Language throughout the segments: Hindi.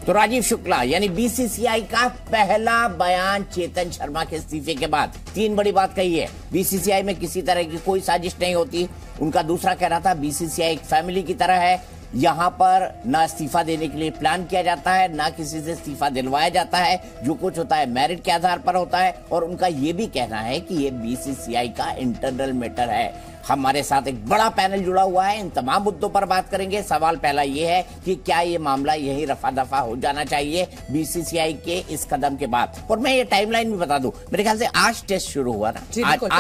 तो राजीव शुक्ला यानी बीसीसीआई का पहला बयान चेतन शर्मा के इस्तीफे के बाद 3 बड़ी बात कही है। बीसीसीआई में किसी तरह की कोई साजिश नहीं होती। उनका दूसरा कहना था बीसीसीआई एक फैमिली की तरह है, यहाँ पर ना इस्तीफा देने के लिए प्लान किया जाता है, ना किसी से इस्तीफा दिलवाया जाता है। जो कुछ होता है मेरिट के आधार पर होता है। और उनका ये भी कहना है कि ये बीसीसीआई का इंटरनल मैटर है। हमारे साथ एक बड़ा पैनल जुड़ा हुआ है, इन तमाम मुद्दों पर बात करेंगे। सवाल पहला ये है कि क्या ये मामला यही रफा दफा हो जाना चाहिए बीसीसीआई के इस कदम के बाद। और मैं ये टाइमलाइन भी बता दूं, मेरे ख्याल से आज टेस्ट शुरू हुआ ना,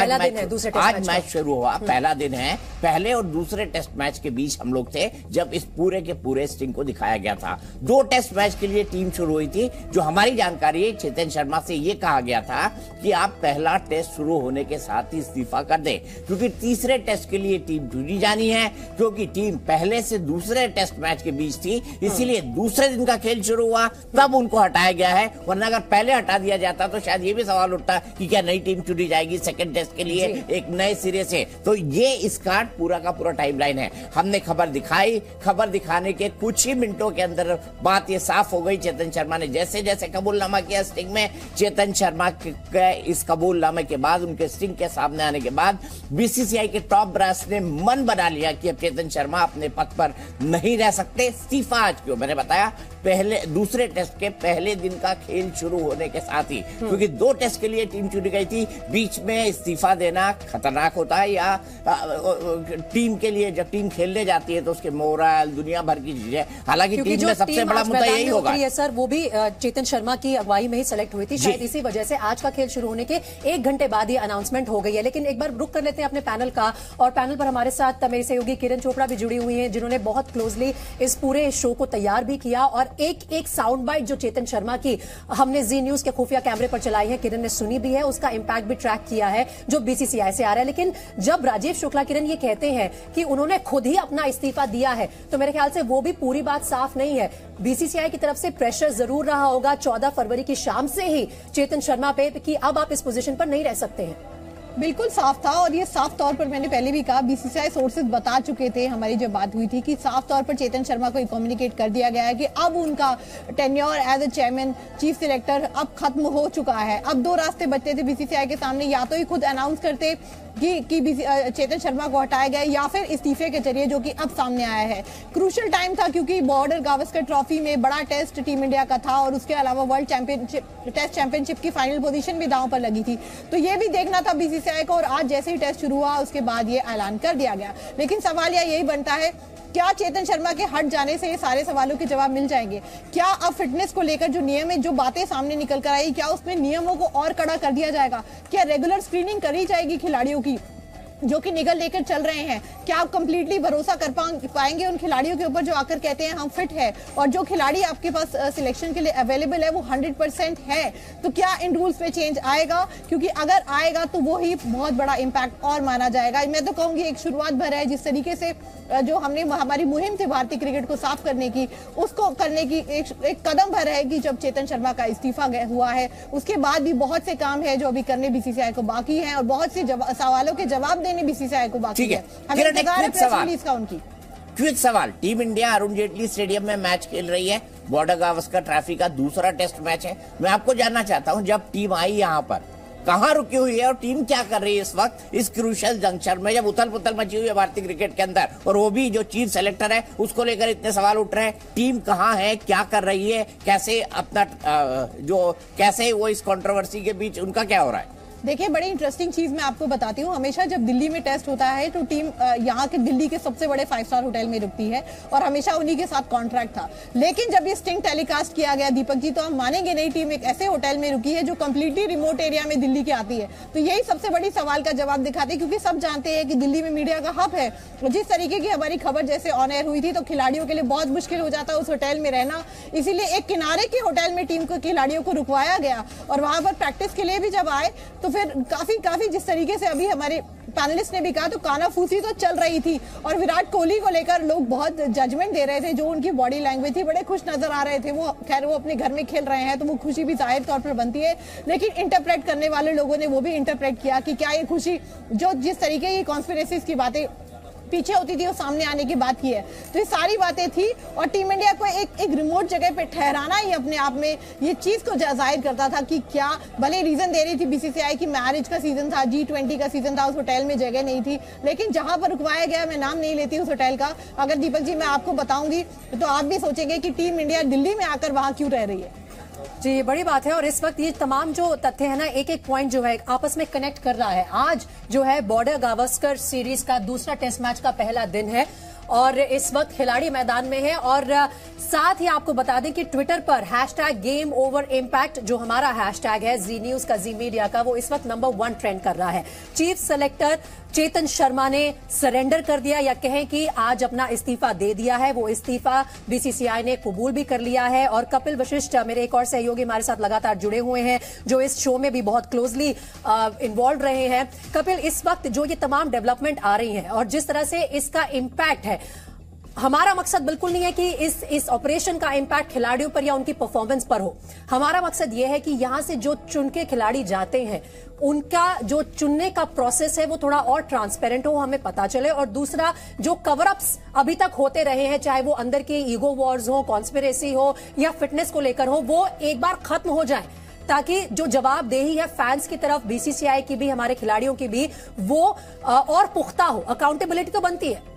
आज मैच शुरू हुआ, पहला दिन है। पहले और दूसरे टेस्ट मैच के बीच हम लोग थे जब इस पूरे के पूरे स्टिंग को दिखाया गया था। 2 टेस्ट मैच के लिए टीम शुरू हुई थी। जो हमारी जानकारी है, चेतन शर्मा से ये कहा गया था कि आप पहला टेस्ट शुरू होने के साथ ही इस्तीफा कर दें, क्योंकि तीसरे टेस्ट के लिए टीम चुनी जानी है। क्योंकि टीम पहले से दूसरे टेस्ट मैच के बीच थी, इसीलिए दूसरे दिन का खेल शुरू हुआ तब उनको हटाया गया है। वरना अगर पहले हटा दिया जाता तो शायद ये भी सवाल उठता कि क्या नई टीम चुनी जाएगी सेकंड टेस्ट के लिए एक नए सिरे से। तो ये इसका पूरा का पूरा टाइमलाइन है। हमने खबर दिखाई, खबर दिखाने के कुछ ही मिनटों के अंदर बात ये साफ हो गई। चेतन शर्मा ने जैसे जैसे कबूलनामा किया स्टिंग में, चेतन शर्मा के इस कबूलनामे के बाद, उनके स्टिंग के सामने आने के बाद बीसीसीआई के टॉप ब्रास ने मन बना लिया कि अब चेतन शर्मा अपने पद पर नहीं रह सकते। इस्तीफा आज क्यों, मैंने बताया दूसरे टेस्ट के पहले दिन का खेल शुरू होने के साथ ही, क्योंकि 2 टेस्ट के लिए टीम चुनी गई थी। बीच में इस्तीफा देना खतरनाक होता है, या टीम के लिए जब टीम खेलने जाती है तो उसके मोरल दुनिया भर की चीजें। हालांकि टीम में सबसे बड़ा मुद्दा यही होगा सर, वो भी चेतन शर्मा की अगुवाई में ही सेलेक्ट हुई थी। शायद इसी वजह से आज का खेल शुरू होने के 1 घंटे बाद ही अनाउंसमेंट हो गई है। लेकिन एक बार रुक कर लेते हैं अपने पैनल का, और पैनल पर हमारे साथ मेरे सहयोगी किरण चोपड़ा भी जुड़ी हुई हैं, जिन्होंने बहुत क्लोजली इस पूरे शो को तैयार भी किया। और एक साउंड बाइट जो चेतन शर्मा की हमने जी न्यूज के खुफिया कैमरे पर चलाई है, किरण ने सुनी भी है, उसका इंपैक्ट भी ट्रैक किया है जो बीसीसीआई से आ रहा है। लेकिन जब राजीव शुक्ला किरण ये कहते हैं कि उन्होंने खुद ही अपना इस्तीफा दिया है, तो मेरे ख्याल से वो भी पूरी बात साफ नहीं है। बीसीसीआई की तरफ से प्रेशर जरूर रहा होगा 14 फरवरी की शाम से ही चेतन शर्मा पे कि अब आप इस पोजीशन पर नहीं रह सकते हैं। बिल्कुल साफ था, और ये साफ तौर पर मैंने पहले भी कहा, बीसीसीआई सोर्सेज बता चुके थे हमारी जब बात हुई थी कि साफ तौर पर चेतन शर्मा को कम्युनिकेट कर दिया गया है कि अब उनका tenure as a chairman chief selector अब खत्म हो चुका है। अब 2 रास्ते बचते थे बीसीसीआई के सामने, या तो ही खुद अनाउंस करते कि चेतन शर्मा को हटाया गया, या फिर इस्तीफे के जरिए, जो कि अब सामने आया है। क्रूशियल टाइम था क्योंकि बॉर्डर गावस्कर ट्रॉफी में बड़ा टेस्ट टीम इंडिया का था, और उसके अलावा वर्ल्ड टेस्ट चैंपियनशिप की फाइनल पोजीशन भी दांव पर लगी थी। तो ये भी देखना था बीसीसीआई को, और आज जैसे ही टेस्ट शुरू हुआ उसके बाद ये ऐलान कर दिया गया। लेकिन सवाल यही बनता है, क्या चेतन शर्मा के हट जाने से ये सारे सवालों के जवाब मिल जाएंगे? क्या अब फिटनेस को लेकर जो नियम है, जो बातें सामने निकल कर आई, क्या उसमें नियमों को और कड़ा कर दिया जाएगा? क्या रेगुलर स्क्रीनिंग करी जाएगी खिलाड़ियों की जो कि निगल लेकर चल रहे हैं? क्या आप कंप्लीटली भरोसा कर पाएंगे उन खिलाड़ियों के ऊपर जो आकर कहते हैं हम फिट है, और जो खिलाड़ी आपके पास सिलेक्शन के लिए अवेलेबल है वो 100% है? तो क्या इन रूल्स में चेंज आएगा? क्योंकि अगर आएगा तो वो ही बहुत बड़ा इम्पैक्ट और माना जाएगा। मैं तो कहूंगी एक शुरुआत भर है, जिस तरीके से जो हमने हमारी मुहिम थी भारतीय क्रिकेट को साफ करने की, उसको करने की एक कदम भर है कि जब चेतन शर्मा का इस्तीफा हुआ है, उसके बाद भी बहुत से काम है जो अभी करने बीसीसीआई को बाकी है, और बहुत से सवालों के जवाब बीसीसीआई को बाकी है। क्विक सवाल, team India Arun Jaitley stadium में मैच खेल रही है, बॉर्डर गावस्कर ट्रॉफी का दूसरा टेस्ट मैच है। मैं आपको जानना चाहता हूं, जब टीम आई यहाँ पर कहां रुकी हुई है, और टीम क्या कर रही है इस वक्त इस क्रूशियल जंक्शन में, जब उथल पुथल मची हुई है भारतीय क्रिकेट के अंदर, और वो भी जो चीफ सेलेक्टर है उसको लेकर इतने सवाल उठ रहे हैं। टीम कहां है, क्या कर रही है, कैसे अपना कैसे वो इस कंट्रोवर्सी के बीच उनका क्या हो रहा है? देखिए, बड़ी इंटरेस्टिंग चीज मैं आपको बताती हूँ। हमेशा जब दिल्ली में टेस्ट होता है तो टीम यहाँ के दिल्ली के सबसे बड़े 5 स्टार होटल में रुकती है, और हमेशा उन्हीं के साथ कॉन्ट्रैक्ट था। लेकिन जब ये स्टिंग टेलीकास्ट किया गया दीपक जी, तो हम मानेंगे नहीं, टीम एक ऐसे होटल में रुकी है जो कंप्लीटली रिमोट एरिया में दिल्ली की आती है। तो यही सबसे बड़ी सवाल का जवाब दिखाते हैं, क्योंकि सब जानते हैं कि दिल्ली में मीडिया का हब है। जिस तरीके की हमारी खबर जैसे ऑन एयर हुई थी, तो खिलाड़ियों के लिए बहुत मुश्किल हो जाता है उस होटल में रहना, इसीलिए एक किनारे के होटल में टीम को खिलाड़ियों को रुकवाया गया, और वहां पर प्रैक्टिस के लिए भी जब आए तो फिर काफी जिस तरीके से अभी हमारे पैनलिस्ट ने भी कहा, तो कानाफूसी तो चल रही थी, और विराट कोहली को लेकर लोग बहुत जजमेंट दे रहे थे। जो उनकी बॉडी लैंग्वेज थी, बड़े खुश नजर आ रहे थे। वो खैर वो अपने घर में खेल रहे हैं तो वो खुशी भी जाहिर तौर पर बनती है, लेकिन इंटरप्रेट करने वाले लोगों ने वो भी इंटरप्रेट किया कि क्या ये खुशी, जो जिस तरीके की कॉन्स्पिरेसीज की बातें पीछे होती थी वो सामने आने की बात की है। तो ये सारी बातें थी और टीम इंडिया को एक रिमोट जगह पे ठहराना ही अपने आप में ये चीज को जाहिर करता था कि क्या, भले रीजन दे रही थी बीसीसीआई की मैरिज का सीजन था, G20 का सीजन था, उस होटल में जगह नहीं थी, लेकिन जहां पर रुकवाया गया, मैं नाम नहीं लेती उस होटल का, अगर दीपक जी मैं आपको बताऊंगी तो आप भी सोचेंगे कि टीम इंडिया दिल्ली में आकर वहां क्यों रह रही है। जी, ये बड़ी बात है और इस वक्त ये तमाम जो तथ्य है ना, एक एक पॉइंट जो है आपस में कनेक्ट कर रहा है। आज जो है बॉर्डर गावस्कर सीरीज का दूसरा टेस्ट मैच का पहला दिन है और इस वक्त खिलाड़ी मैदान में है और साथ ही आपको बता दें कि ट्विटर पर #GameOverImpact जो हमारा हैशटैग है, जी न्यूज का, जी मीडिया का, वो इस वक्त नंबर 1 ट्रेंड कर रहा है। चीफ सेलेक्टर चेतन शर्मा ने सरेंडर कर दिया या कहें कि आज अपना इस्तीफा दे दिया है। वो इस्तीफा बीसीसीआई ने कबूल भी कर लिया है और कपिल वशिष्ठ मेरे एक और सहयोगी हमारे साथ लगातार जुड़े हुए हैं जो इस शो में भी बहुत क्लोजली इन्वॉल्व रहे हैं। कपिल, इस वक्त जो ये तमाम डेवलपमेंट आ रही हैं और जिस तरह से इसका इम्पैक्ट है, हमारा मकसद बिल्कुल नहीं है कि इस ऑपरेशन का इंपैक्ट खिलाड़ियों पर या उनकी परफॉर्मेंस पर हो। हमारा मकसद यह है कि यहां से जो चुन के खिलाड़ी जाते हैं उनका जो चुनने का प्रोसेस है वो थोड़ा और ट्रांसपेरेंट हो, हमें पता चले। और दूसरा, जो कवर अप्स अभी तक होते रहे हैं, चाहे वो अंदर के ईगो वॉर्स हो, कॉन्स्पिरेसी हो या फिटनेस को लेकर हो, वो एक बार खत्म हो जाए ताकि जो जवाबदेही है फैंस की तरफ, बीसीसीआई की भी, हमारे खिलाड़ियों की भी, वो और पुख्ता हो। अकाउंटेबिलिटी तो बनती है।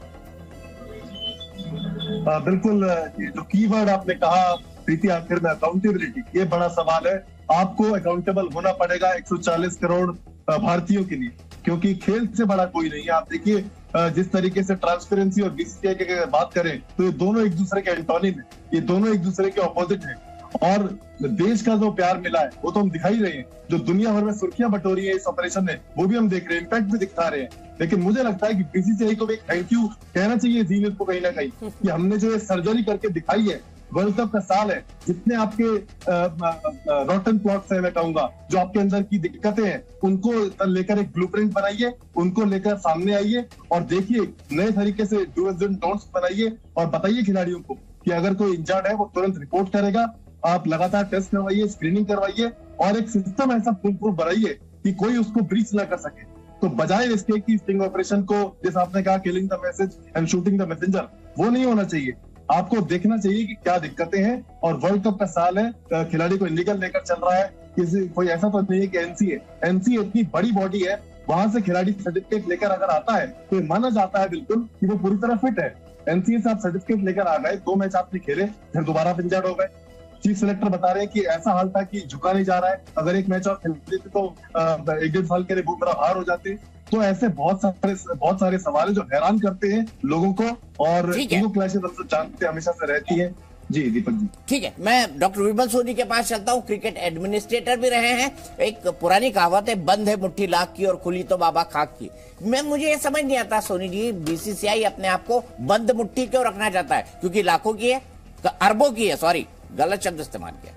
बिल्कुल, ये जो कीवर्ड आपने कहा प्रीति आखिर में, अकाउंटेबिलिटी, ये बड़ा सवाल है। आपको अकाउंटेबल होना पड़ेगा 140 करोड़ भारतीयों के लिए, क्योंकि खेल से बड़ा कोई नहीं है। आप देखिए जिस तरीके से ट्रांसपेरेंसी और बीसीसीआई की अगर बात करें तो ये दोनों एक दूसरे के एंटोनिम है, ये दोनों एक दूसरे के ऑपोजिट है। और देश का जो प्यार मिला है वो तो हम दिखा ही रहे हैं, जो दुनिया भर में सुर्खियां बटोरी है इस ऑपरेशन में वो भी हम देख रहे हैं, इम्पैक्ट भी दिखा रहे हैं। लेकिन मुझे लगता है कि बीसीसीआई को भी एक थैंक यू कहना चाहिए जी न्यूज को कहीं ना कहीं, कि हमने जो ये सर्जरी करके दिखाई है। वर्ल्ड कप का साल है, जितने आपके रॉटन प्लॉट्स है, मैं कहूंगा, जो आपके अंदर की दिक्कतें हैं, उनको लेकर एक ब्लूप्रिंट बनाइए, उनको लेकर सामने आइए और देखिए नए तरीके से डूज एंड डोंट्स बनाइए और बताइए खिलाड़ियों को कि अगर कोई इंजर्ड है वो तुरंत रिपोर्ट करेगा। आप लगातार टेस्ट करवाइए, स्क्रीनिंग करवाइए और एक सिस्टम ऐसा प्रूफ बनाइए कि कोई उसको ब्रीच ना कर सके। तो बजाय इसके कि स्टिंग ऑपरेशन को, जैसे आपने कहा, killing the message and shooting the messenger, वो नहीं होना चाहिए। आपको देखना चाहिए कि क्या दिक्कतें हैं। और वर्ल्ड कप का साल है, खिलाड़ी को इलीगल लेकर चल रहा है, कोई ऐसा तो नहीं है कि एनसीए इतनी बड़ी बॉडी है, वहां से खिलाड़ी सर्टिफिकेट लेकर अगर आता है तो माना जाता है बिल्कुल कि वो पूरी तरह फिट है। एनसीए से आप सर्टिफिकेट लेकर आ गए, 2 मैच आपने खेले, फिर दोबारा इंजर्ड हो गए। चीफ सेलेक्टर बता रहे हैं कि ऐसा हाल था कि झुका नहीं जा रहा है, अगर एक मैच और खेलते थे तो 1-1.5 साल के लिए बुमराह बाहर हो जाते। तो ऐसे बहुत सारे सवाल है जो हैरान करते हैं लोगों को और इनको क्लैशेस हम जानते हमेशा से रहती है। जी दीपक जी, ठीक है, मैं डॉक्टर विमल सोनी के पास चलता हूँ। क्रिकेट एडमिनिस्ट्रेटर भी रहे हैं। एक पुरानी कहावत है, बंद है मुट्ठी लाख की और खुली तो बाबा खाक की। मुझे ये समझ नहीं आता सोनी जी, बीसीसीआई अपने आप को बंद मुट्ठी क्यों रखना चाहता है? क्योंकि लाखों की है, अरबों की है, सॉरी गलत शब्द इस्तेमाल किया।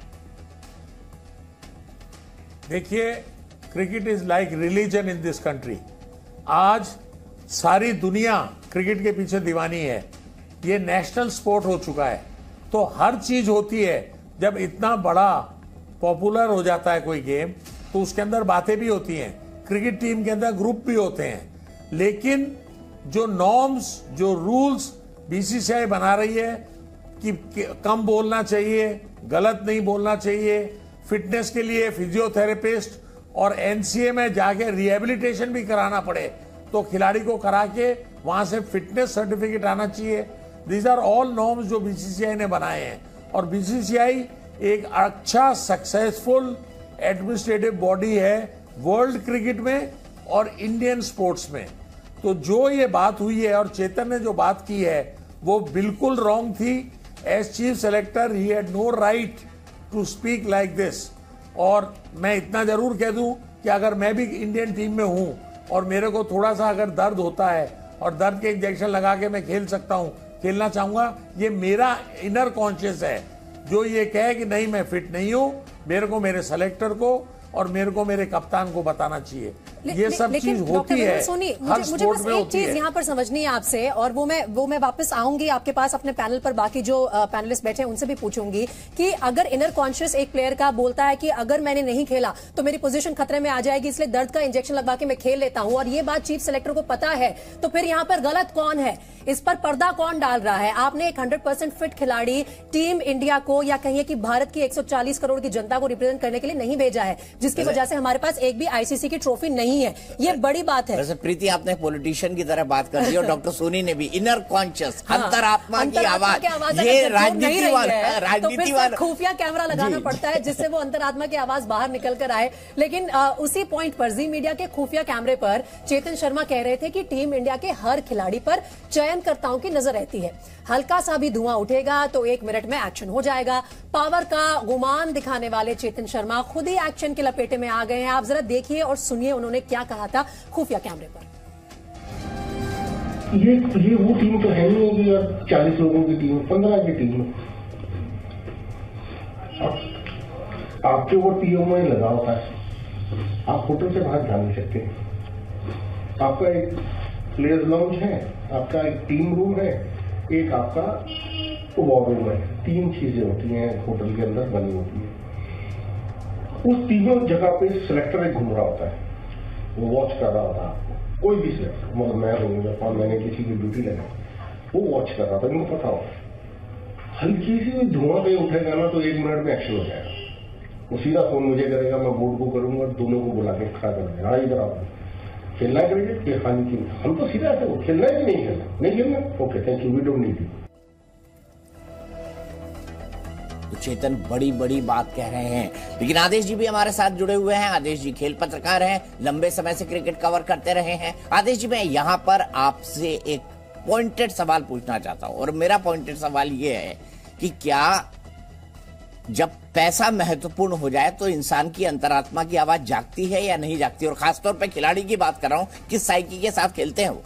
देखिए, cricket is like religion in this country. आज सारी दुनिया क्रिकेट के पीछे दीवानी है, ये नेशनल स्पोर्ट हो चुका है। तो हर चीज होती है, जब इतना बड़ा पॉपुलर हो जाता है कोई गेम तो उसके अंदर बातें भी होती हैं, क्रिकेट टीम के अंदर ग्रुप भी होते हैं। लेकिन जो नॉर्म्स, जो रूल्स बीसीसीआई बना रही है कि कम बोलना चाहिए, गलत नहीं बोलना चाहिए, फिटनेस के लिए फिजियोथेरेपिस्ट और एनसीए में जाके रिहेबिलिटेशन भी कराना पड़े तो खिलाड़ी को करा के वहां से फिटनेस सर्टिफिकेट आना चाहिए। दीज आर ऑल नॉर्म्स जो बीसीसीआई ने बनाए हैं। और बीसीसीआई एक अच्छा सक्सेसफुल एडमिनिस्ट्रेटिव बॉडी है वर्ल्ड क्रिकेट में और इंडियन स्पोर्ट्स में। तो जो ये बात हुई है और चेतन ने जो बात की है वो बिल्कुल रॉन्ग थी। As chief selector he had no right to speak like this. और मैं इतना जरूर कह दूं कि अगर मैं भी इंडियन टीम में हूं और मेरे को थोड़ा सा अगर दर्द होता है और दर्द के इंजेक्शन लगा के मैं खेल सकता हूं, खेलना चाहूंगा, ये मेरा इनर कॉन्शियस है जो ये कहे कि नहीं मैं फिट नहीं हूं, मेरे को मेरे सेलेक्टर को और मेरे को मेरे कप्तान को बताना चाहिए। ये सब चीज होती है, सोनी, हर मुझे स्पोर्ट बस में एक होती चीज है। यहाँ पर समझनी है आपसे, और वो मैं वापस आऊंगी आपके पास अपने पैनल पर, बाकी जो पैनलिस्ट बैठे हैं उनसे भी पूछूंगी कि अगर इनर कॉन्शियस एक प्लेयर का बोलता है कि अगर मैंने नहीं खेला तो मेरी पोजीशन खतरे में आ जाएगी, इसलिए दर्द का इंजेक्शन लगवा के मैं खेल लेता हूं, और ये बात चीफ सेलेक्टर को पता है, तो फिर यहाँ पर गलत कौन है? इस पर पर्दा कौन डाल रहा है? आपने एक 100% फिट खिलाड़ी टीम इंडिया को, या कहिए कि भारत की 140 करोड़ की जनता को रिप्रेजेंट करने के लिए नहीं भेजा है, जिसकी वजह से हमारे पास एक भी आईसीसी की ट्रॉफी नहीं है। ये बड़ी बात है। वैसे प्रीति, आपने पॉलिटिशियन की तरह बात कर दी, और डॉक्टर सोनी ने भी इनर कॉन्शियस, अंतरात्मा की आवाज, ये राजनीति वाला खुफिया कैमरा लगाना पड़ता है जिससे वो अंतरात्मा की आवाज बाहर निकल कर आए। लेकिन उसी पॉइंट पर जी मीडिया के खुफिया कैमरे पर चेतन शर्मा कह रहे थे कि टीम इंडिया के हर खिलाड़ी पर चयनकर्ताओं की नजर रहती है, हल्का सा भी धुआं उठेगा तो 1 मिनट में एक्शन हो जाएगा। पावर का गुमान दिखाने वाले चेतन शर्मा खुद ही एक्शन के लपेटे में आ गए हैं। आप जरा देखिए और सुनिए उन्होंने क्या कहा था खुफिया कैमरे पर। ये वो टीम तो है नहीं होगी, और 40 लोगों की टीम, 15 की टीम, आपके ऊपर पीओ में लगा होता है, आप होटल से बाहर जा नहीं सकते, आपका एक प्लेयर्स लाउंज है, आपका एक टीम रूम है, एक आपका वॉर रूम है, 3 चीजें होती हैं होटल के अंदर बनी होती है। उस तीनों जगह पे सिलेक्टर एक घूम रहा होता है, वो वॉच कर रहा होता है आपको, कोई भी सिलेक्टर, मतलब मैं हूँ और मैंने किसी की ड्यूटी लगाई, वो वॉच कर रहा था, इनको पता हो हल्की सी धुआं पे उठेगा ना तो 1 मिनट में एक्शन हो जाएगा। वो सीधा फोन मुझे करेगा, मैं बोर्ड को करूंगा, दोनों को बुला के खड़ा कर देगा, हाँ इधर आप खेलना है क्रिकेट कि हाँ की, हम तो सीधा ऐसे हो, खेलना है कि नहीं खेलना, नहीं खेलना, okay thank you, we don't need you. तो चेतन बड़ी बड़ी बात कह रहे हैं, लेकिन आदेश जी भी हमारे साथ जुड़े हुए हैं। आदेश जी खेल पत्रकार हैं, लंबे समय से क्रिकेट कवर करते रहे हैं। आदेश जी, मैं यहाँ पर आपसे एक पॉइंटेड सवाल पूछना चाहता हूं, और मेरा पॉइंटेड सवाल ये है कि क्या जब पैसा महत्वपूर्ण हो जाए तो इंसान की अंतरात्मा की आवाज जागती है या नहीं जागती? और खासतौर पे खिलाड़ी की बात कर रहा हूं, किस साइकी के साथ खेलते हैं वो?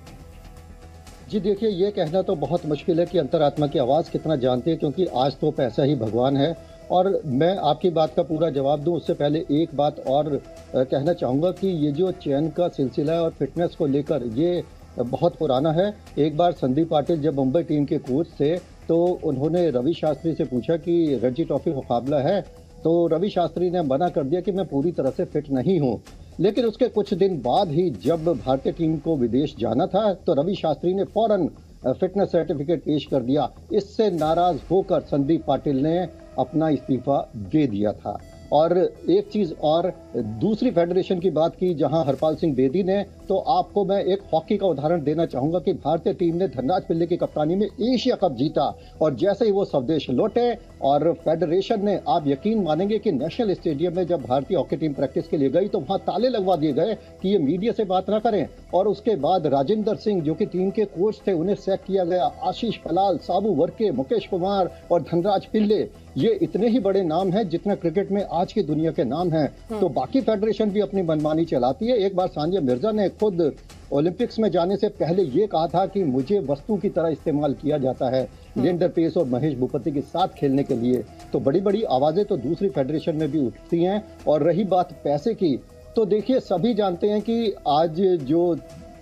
जी देखिए, ये कहना तो बहुत मुश्किल है कि अंतरात्मा की आवाज़ कितना जानते हैं, क्योंकि आज तो पैसा ही भगवान है। और मैं आपकी बात का पूरा जवाब दूं उससे पहले एक बात और कहना चाहूँगा कि ये जो चयन का सिलसिला है और फिटनेस को लेकर, ये बहुत पुराना है। एक बार संदीप पाटिल जब मुंबई टीम के कोच थे तो उन्होंने रवि शास्त्री से पूछा कि रणजी ट्रॉफी मुकाबला है, तो रवि शास्त्री ने मना कर दिया कि मैं पूरी तरह से फिट नहीं हूँ। लेकिन उसके कुछ दिन बाद ही जब भारतीय टीम को विदेश जाना था तो रवि शास्त्री ने फौरन फिटनेस सर्टिफिकेट पेश कर दिया। इससे नाराज होकर संदीप पाटिल ने अपना इस्तीफा दे दिया था। और एक चीज और, दूसरी फेडरेशन की बात की जहां हरपाल सिंह बेदी ने, तो आपको मैं एक हॉकी का उदाहरण देना चाहूंगा कि भारतीय टीम ने धनराज पिल्ले की कप्तानी में एशिया कप जीता, और जैसे ही वो स्वदेश लौटे और फेडरेशन ने, आप यकीन मानेंगे कि नेशनल स्टेडियम में जब भारतीय हॉकी टीम प्रैक्टिस के लिए गई तो वहां ताले लगवा दिए गए कि ये मीडिया से बात ना करें। और उसके बाद राजेंद्र सिंह जो कि टीम के कोच थे, उन्हें सैक किया गया। आशीष पलाल, साबू वर्के, मुकेश कुमार और धनराज पिल्ले, ये इतने ही बड़े नाम हैं जितना क्रिकेट में आज की दुनिया के नाम हैं। तो बाकी फेडरेशन भी अपनी मनमानी चलाती है। एक बार सानिया मिर्जा ने खुद ओलंपिक्स में जाने से पहले ये कहा था कि मुझे वस्तु की तरह इस्तेमाल किया जाता है लिएंडर पेस और महेश भूपति के साथ खेलने के लिए। तो बड़ी बड़ी आवाजें तो दूसरी फेडरेशन में भी उठती हैं। और रही बात पैसे की, तो देखिए सभी जानते हैं कि आज जो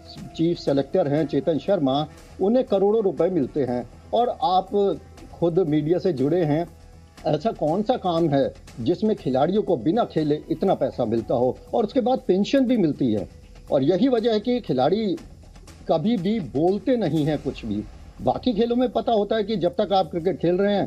चीफ सेलेक्टर हैं चेतन शर्मा, उन्हें करोड़ों रुपए मिलते हैं। और आप खुद मीडिया से जुड़े हैं, ऐसा कौन सा काम है जिसमें खिलाड़ियों को बिना खेले इतना पैसा मिलता हो, और उसके बाद पेंशन भी मिलती है। और यही वजह है कि खिलाड़ी कभी भी बोलते नहीं हैं कुछ भी। बाकी खेलों में पता होता है कि जब तक आप क्रिकेट खेल रहे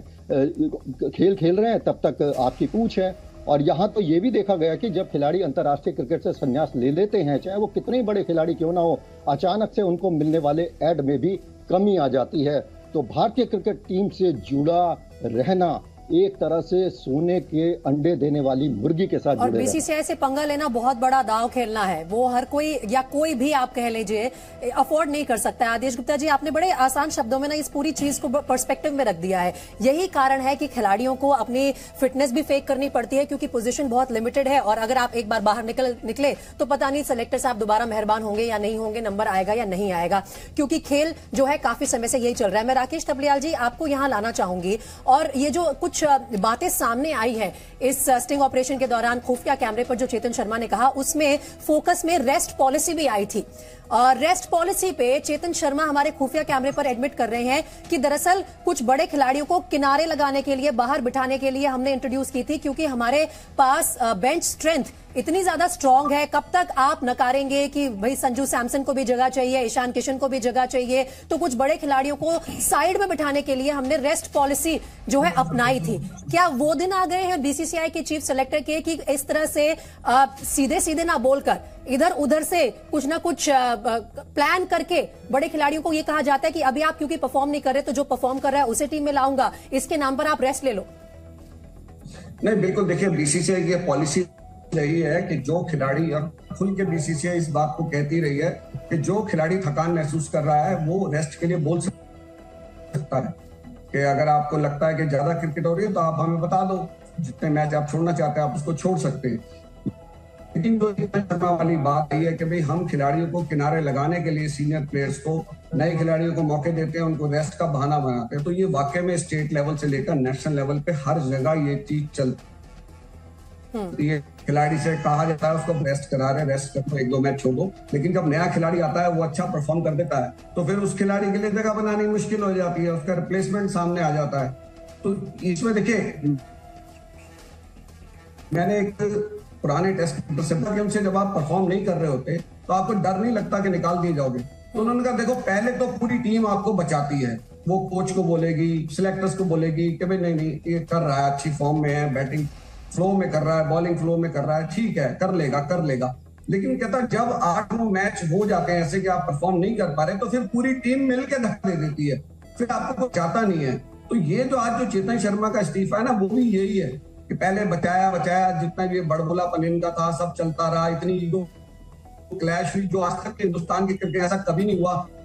हैं, खेल रहे हैं, तब तक आपकी पूछ है। और यहाँ तो ये भी देखा गया कि जब खिलाड़ी अंतर्राष्ट्रीय क्रिकेट से संन्यास ले लेते हैं, चाहे वो कितने ही बड़े खिलाड़ी क्यों ना हो, अचानक से उनको मिलने वाले एड में भी कमी आ जाती है। तो भारतीय क्रिकेट टीम से जुड़ा रहना एक तरह से सोने के अंडे देने वाली मुर्गी के साथ जुड़े। और बीसीसीआई से पंगा लेना बहुत बड़ा दांव खेलना है, वो हर कोई या कोई भी आप कह लीजिए अफोर्ड नहीं कर सकता है। आदेश गुप्ता जी, आपने बड़े आसान शब्दों में ना इस पूरी चीज को पर्सपेक्टिव में रख दिया है। यही कारण है कि खिलाड़ियों को अपनी फिटनेस भी फेक करनी पड़ती है, क्योंकि पोजीशन बहुत लिमिटेड है। और अगर आप एक बार बाहर निकले तो पता नहीं सेलेक्टर साहब दोबारा मेहरबान होंगे या नहीं होंगे, नंबर आएगा या नहीं आएगा, क्योंकि खेल जो है काफी समय से यही चल रहा है। मैं राकेश तपलियाल जी आपको यहाँ लाना चाहूंगी। और ये जो कुछ कुछ बातें सामने आई है इस स्टिंग ऑपरेशन के दौरान। खुफिया कैमरे पर जो चेतन शर्मा ने कहा उसमें फोकस में रेस्ट पॉलिसी भी आई थी। और रेस्ट पॉलिसी पे चेतन शर्मा हमारे खुफिया कैमरे पर एडमिट कर रहे हैं कि दरअसल कुछ बड़े खिलाड़ियों को किनारे लगाने के लिए, बाहर बिठाने के लिए हमने इंट्रोड्यूस की थी, क्योंकि हमारे पास बेंच स्ट्रेंथ इतनी ज्यादा स्ट्रांग है। कब तक आप नकारेंगे कि भाई संजू सैमसन को भी जगह चाहिए, ईशान किशन को भी जगह चाहिए, तो कुछ बड़े खिलाड़ियों को साइड में बिठाने के लिए हमने रेस्ट पॉलिसी जो है अपनाई थी। क्या वो दिन आ गए हैं बीसीसीआई के चीफ सेलेक्टर के कि इस तरह से सीधे सीधे ना बोलकर इधर उधर से कुछ ना कुछ प्लान करके बड़े खिलाड़ियों को ये कहा जाता है कि अभी आप क्योंकि परफॉर्म नहीं कर रहे तो जो परफॉर्म कर रहा है उसे टीम में लाऊंगा, इसके नाम पर आप रेस्ट ले लो? नहीं, बिल्कुल। देखिए, बीसीसीआई की पॉलिसी यही है कि जो खिलाड़ी, और खुल के बीसीसीआई इस बात को कहती रही है कि जो खिलाड़ी थकान महसूस कर रहा है वो रेस्ट के लिए बोल सकता है कि अगर आपको लगता है कि ज्यादा क्रिकेट हो रही है तो आप हमें बता दो, जितने मैच आप छोड़ना चाहते हैं आप उसको छोड़ सकते हैं। लेकिन जो शर्मा वाली बात यही है कि भाई हम खिलाड़ियों को किनारे लगाने के लिए, सीनियर प्लेयर्स को, नए खिलाड़ियों को मौके देते हैं, उनको रेस्ट का बहाना बनाते हैं, तो ये वाकई में स्टेट लेवल से लेकर नेशनल लेवल पे हर जगह ये चीज चलती है। खिलाड़ी से कहा जाता है उसको रेस्ट करा रहे, रेस्ट कर दो, 1-2 मैच छोड़ो, लेकिन जब नया खिलाड़ी आता है वो अच्छा परफॉर्म कर देता है तो फिर उस खिलाड़ी के लिए जगह बनानी मुश्किल हो जाती है, उसका रिप्लेसमेंट सामने आ जाता है। तो इसमें देखिए, मैंने एक पुराने टेस्ट से कि उनसे जब आप परफॉर्म नहीं कर रहे होते तो आपको डर नहीं लगता कि निकाल दिए जाओगे, तो उन्होंने कहा देखो पहले तो पूरी टीम आपको बचाती है, वो कोच को बोलेगी, सिलेक्टर्स को बोलेगी कि भाई नहीं ये कर रहा है, अच्छी फॉर्म में है, बैटिंग फ्लो में कर रहा है, बॉलिंग फ्लो में कर रहा है, ठीक है, कर लेगा। लेकिन कहता जब 8-9 मैच हो जाते हैं ऐसे कि आप परफॉर्म नहीं कर पा रहे तो फिर पूरी टीम मिलकर धक्का दे देती है, फिर आपको कोई चाहता नहीं है। तो ये जो आज जो चेतन शर्मा का इस्तीफा है ना, वो भी यही है कि पहले बचाया जितना भी बड़बोलापन इनका था सब चलता रहा, इतनी ईगो क्लैश हुई जो आज तक हिंदुस्तान के क्रिकेट ऐसा कभी नहीं हुआ